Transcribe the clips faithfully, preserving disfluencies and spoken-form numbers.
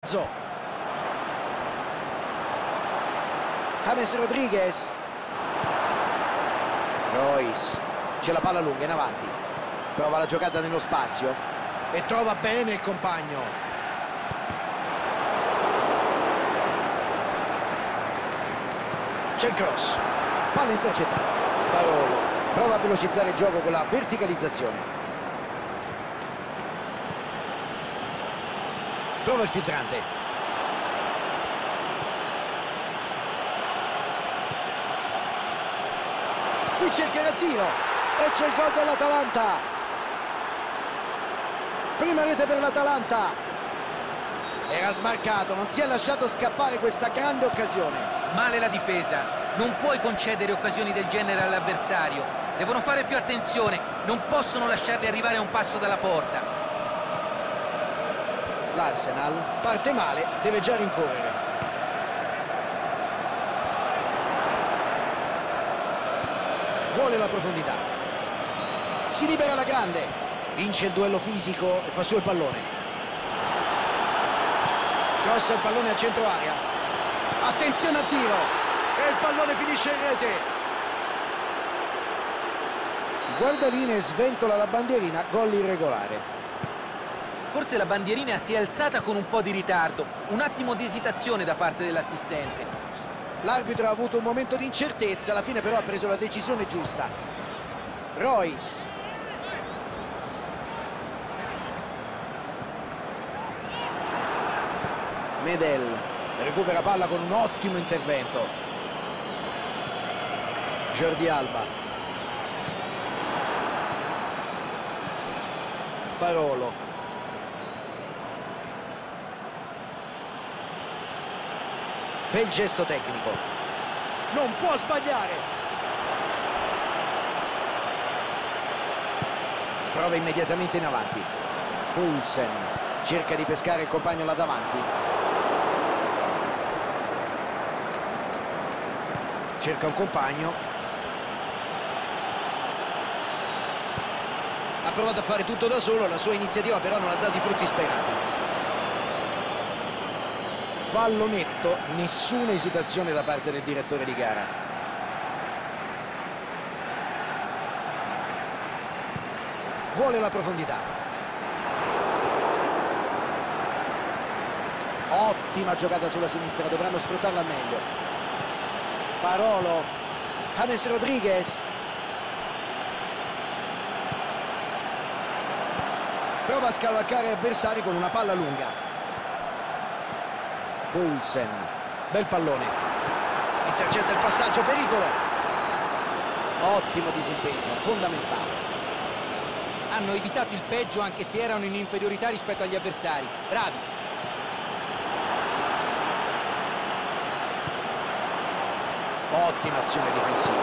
mezzo. James Rodriguez. Royce. C'è la palla lunga in avanti. Prova la giocata nello spazio e trova bene il compagno. C'è il cross. Palla intercettata. Parolo prova a velocizzare il gioco con la verticalizzazione. Prova il filtrante. Qui cerca il tiro e c'è il gol dell'Atalanta. Prima rete per l'Atalanta. Era smarcato, non si è lasciato scappare questa grande occasione. Male la difesa. Non puoi concedere occasioni del genere all'avversario. Devono fare più attenzione. Non possono lasciarli arrivare a un passo dalla porta. L'Arsenal parte male, deve già rincorrere. Vuole la profondità. Si libera la grande. Vince il duello fisico e fa su il pallone. Crossa il pallone a centro area. Attenzione al tiro. E il pallone finisce in rete. Il guardaline sventola la bandierina, gol irregolare. Forse la bandierina si è alzata con un po' di ritardo, un attimo di esitazione da parte dell'assistente. L'arbitro ha avuto un momento di incertezza, alla fine però ha preso la decisione giusta. Royce. Medel recupera palla con un ottimo intervento. Jordi Alba. Parolo. Bel gesto tecnico. Non può sbagliare. Prova immediatamente in avanti. Poulsen cerca di pescare il compagno là davanti. Cerca un compagno. Ha provato a fare tutto da solo, la sua iniziativa però non ha dato i frutti sperati. Fallo netto, nessuna esitazione da parte del direttore di gara. Vuole la profondità. Ottima giocata sulla sinistra, dovranno sfruttarla al meglio. Parolo. James Rodriguez. Prova a scavalcare avversari con una palla lunga. Poulsen, bel pallone, intercetta il passaggio, pericolo. Ottimo disimpegno, fondamentale. Hanno evitato il peggio anche se erano in inferiorità rispetto agli avversari. Bravi. Ottima azione difensiva.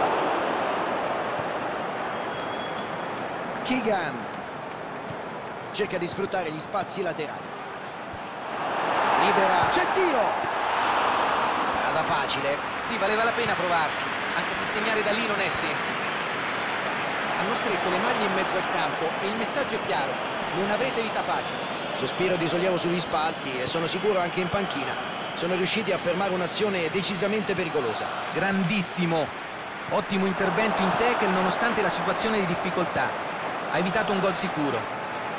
Keegan cerca di sfruttare gli spazi laterali. Libera, c'è il tiro. Parata facile. Sì, valeva la pena provarci, anche se segnare da lì non è semplice. Hanno stretto le maglie in mezzo al campo e il messaggio è chiaro: non avrete vita facile. Sospiro di sollievo sugli spalti e sono sicuro anche in panchina. Sono riusciti a fermare un'azione decisamente pericolosa. Grandissimo. Ottimo intervento in tackle nonostante la situazione di difficoltà. Ha evitato un gol sicuro.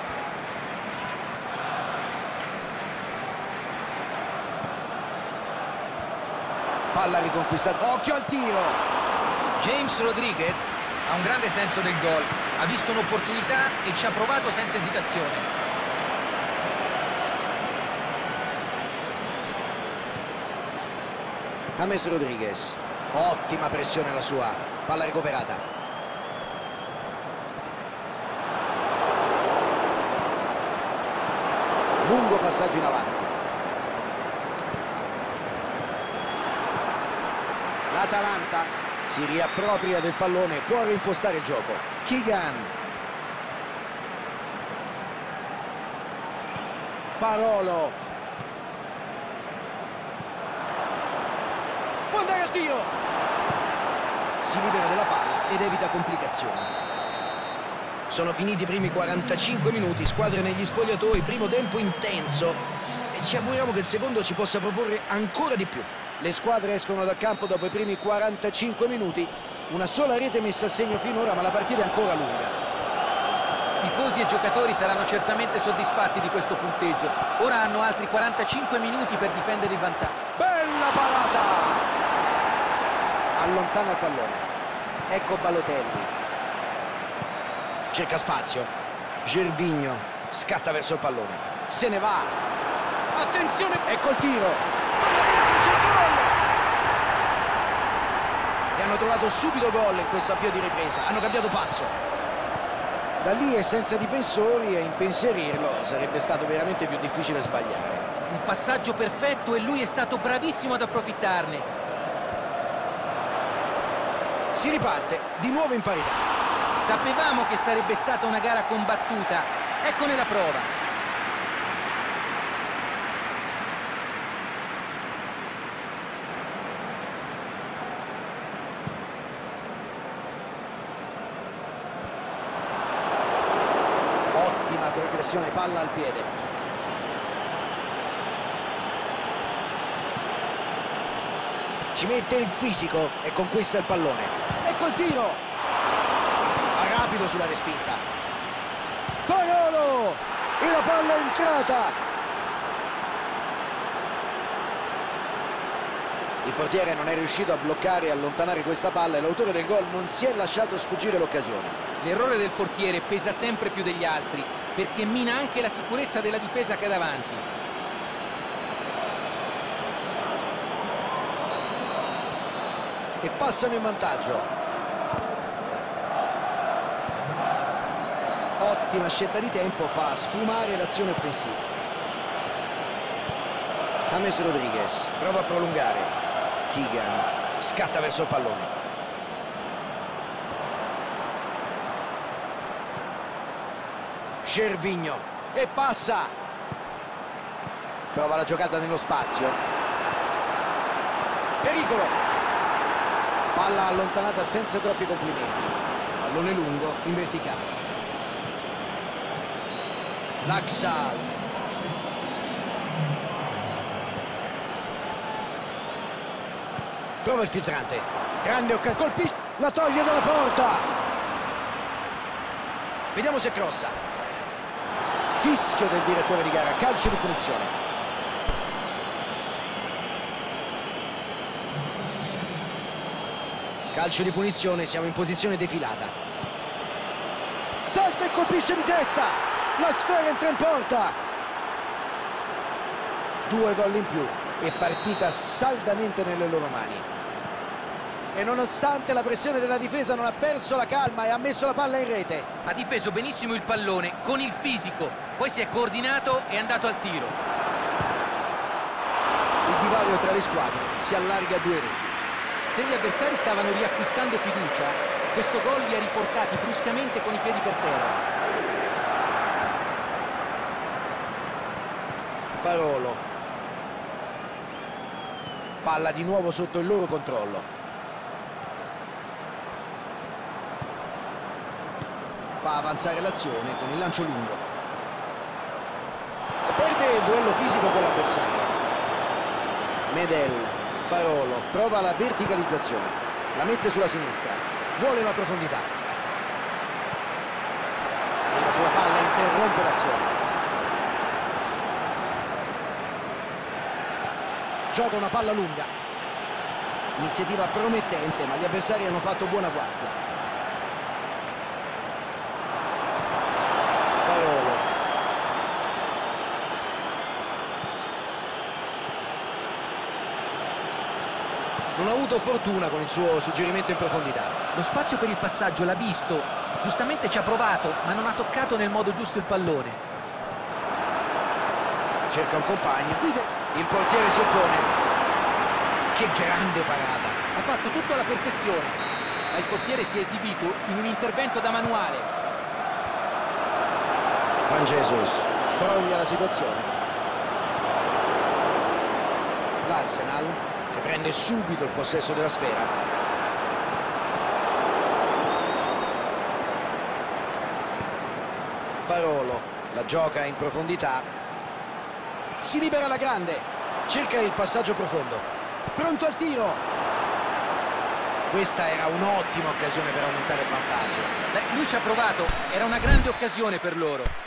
Palla riconquistata. Occhio al tiro. James Rodriguez ha un grande senso del gol. Ha visto un'opportunità e ci ha provato senza esitazione. James Rodriguez. Ottima pressione la sua. Palla recuperata. Lungo passaggio in avanti. L'Atalanta si riappropria del pallone, può reimpostare il gioco. Keegan. Parolo. Può andare al tiro. Si libera della palla ed evita complicazioni. Sono finiti i primi quarantacinque minuti, squadre negli spogliatoi, primo tempo intenso e ci auguriamo che il secondo ci possa proporre ancora di più. Le squadre escono dal campo dopo i primi quarantacinque minuti, una sola rete messa a segno finora, ma la partita è ancora lunga. Tifosi e giocatori saranno certamente soddisfatti di questo punteggio. Ora hanno altri quarantacinque minuti per difendere il vantaggio. Bella parata! Allontana il pallone. Ecco Balotelli. Cerca spazio. Gervinho scatta verso il pallone. Se ne va. Attenzione! Ecco il tiro. Palla dentro, c'è il gol! E hanno trovato subito gol in questo avvio di ripresa. Hanno cambiato passo. Da lì e senza difensori e impensierirlo sarebbe stato veramente più difficile sbagliare. Un passaggio perfetto e lui è stato bravissimo ad approfittarne. Si riparte di nuovo in parità. Sapevamo che sarebbe stata una gara combattuta. Eccone la prova. Ottima progressione, palla al piede. Ci mette il fisico e conquista il pallone. Ecco il tiro! Rapido sulla respinta. Parolo! E la palla è entrata! Il portiere non è riuscito a bloccare e allontanare questa palla e l'autore del gol non si è lasciato sfuggire l'occasione. L'errore del portiere pesa sempre più degli altri, perché mina anche la sicurezza della difesa che è davanti. E passano in vantaggio. Ottima scelta di tempo, fa sfumare l'azione offensiva. James Rodriguez prova a prolungare. Keegan scatta verso il pallone. Gervinho e passa. Prova la giocata nello spazio. Pericolo. Palla allontanata senza troppi complimenti. Pallone lungo in verticale. Laxal. Prova il filtrante. Grande occasione. Colpisce. La toglie dalla porta. Vediamo se crossa. Fischio del direttore di gara. Calcio di punizione. Calcio di punizione. Siamo in posizione defilata. Salta e colpisce di testa. La sfera entra in porta. Due gol in più e partita saldamente nelle loro mani. E nonostante la pressione della difesa non ha perso la calma e ha messo la palla in rete. Ha difeso benissimo il pallone con il fisico, poi si è coordinato e è andato al tiro. Il divario tra le squadre si allarga a due reti. Se gli avversari stavano riacquistando fiducia, questo gol li ha riportati bruscamente con i piedi per terra. Parolo. Palla di nuovo sotto il loro controllo. Fa avanzare l'azione con il lancio lungo. Perde il duello fisico con l'avversario. Medel. Parolo prova la verticalizzazione. La mette sulla sinistra. Vuole la profondità. Arriva sulla palla e interrompe l'azione. Gioca una palla lunga. Iniziativa promettente, ma gli avversari hanno fatto buona guardia. Parolo. Non ha avuto fortuna con il suo suggerimento in profondità. Lo spazio per il passaggio l'ha visto. Giustamente ci ha provato, ma non ha toccato nel modo giusto il pallone. Cerca un compagno. Guida. Il portiere si oppone. Che grande parata. Ha fatto tutto alla perfezione, ma il portiere si è esibito in un intervento da manuale. Juan Jesus sbroglia la situazione. L'Arsenal che prende subito il possesso della sfera. La gioca in profondità. Si libera alla grande. Cerca il passaggio profondo. Pronto al tiro. Questa era un'ottima occasione per aumentare il vantaggio. Beh, lui ci ha provato. Era una grande occasione per loro.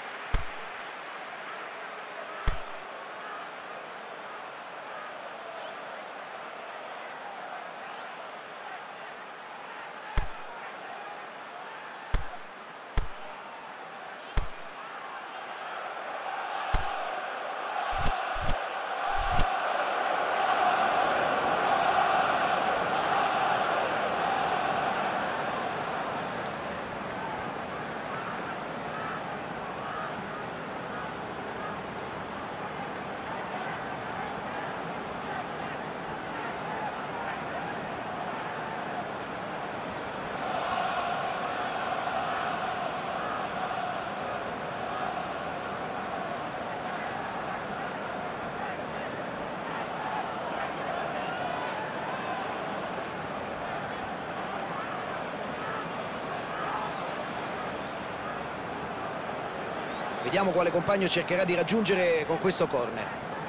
Vediamo quale compagno cercherà di raggiungere con questo corner.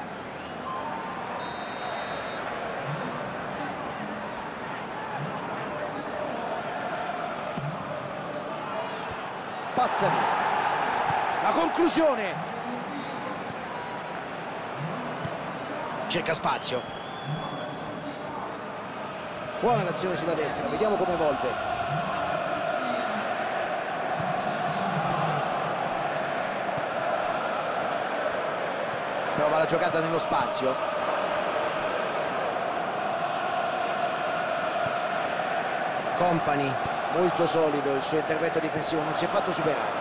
Spazza via. La conclusione. Cerca spazio. Buona l'azione sulla destra, vediamo come evolve. Prova la giocata nello spazio. Company, molto solido il suo intervento difensivo, non si è fatto superare.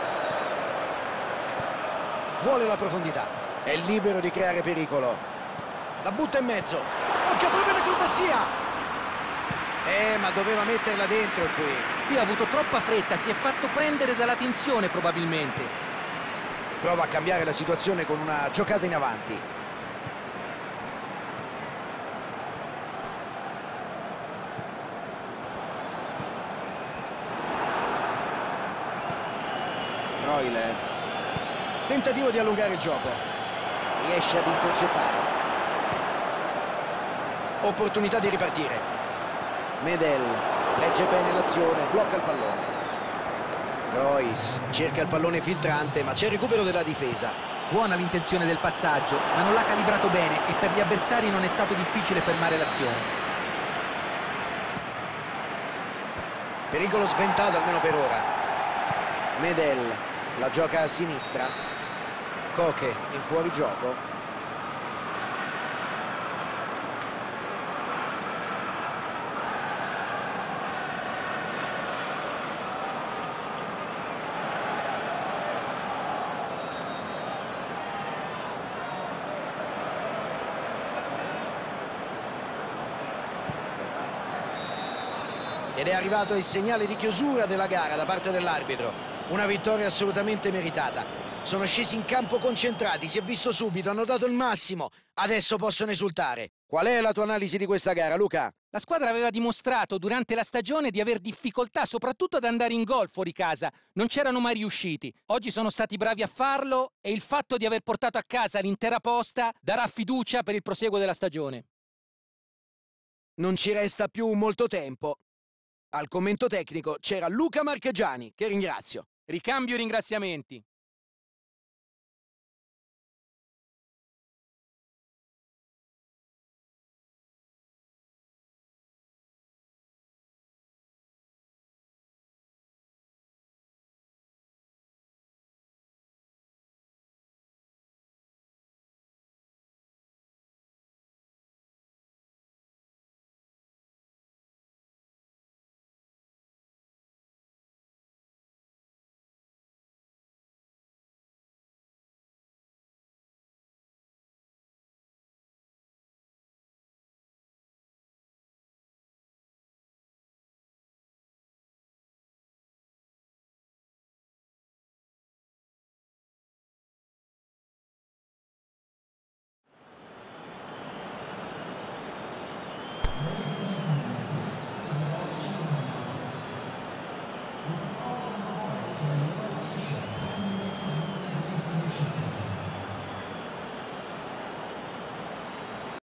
Vuole la profondità, è libero di creare pericolo. La butta in mezzo. Occhio proprio l'acrobazia! Eh, ma doveva metterla dentro qui. Qui ha avuto troppa fretta, si è fatto prendere dalla tensione probabilmente. Prova a cambiare la situazione con una giocata in avanti. Royle. Tentativo di allungare il gioco. Riesce ad intercettare. Opportunità di ripartire. Medel legge bene l'azione, blocca il pallone. Royce cerca il pallone filtrante, ma c'è il recupero della difesa. Buona l'intenzione del passaggio, ma non l'ha calibrato bene e per gli avversari non è stato difficile fermare l'azione. Pericolo sventato almeno per ora. Medel la gioca a sinistra. Koke in fuorigioco. Ed è arrivato il segnale di chiusura della gara da parte dell'arbitro. Una vittoria assolutamente meritata. Sono scesi in campo concentrati, si è visto subito, hanno dato il massimo. Adesso possono esultare. Qual è la tua analisi di questa gara, Luca? La squadra aveva dimostrato durante la stagione di aver difficoltà soprattutto ad andare in gol fuori casa. Non c'erano mai riusciti. Oggi sono stati bravi a farlo e il fatto di aver portato a casa l'intera posta darà fiducia per il proseguo della stagione. Non ci resta più molto tempo. Al commento tecnico c'era Luca Marchegiani, che ringrazio. Ricambio ringraziamenti.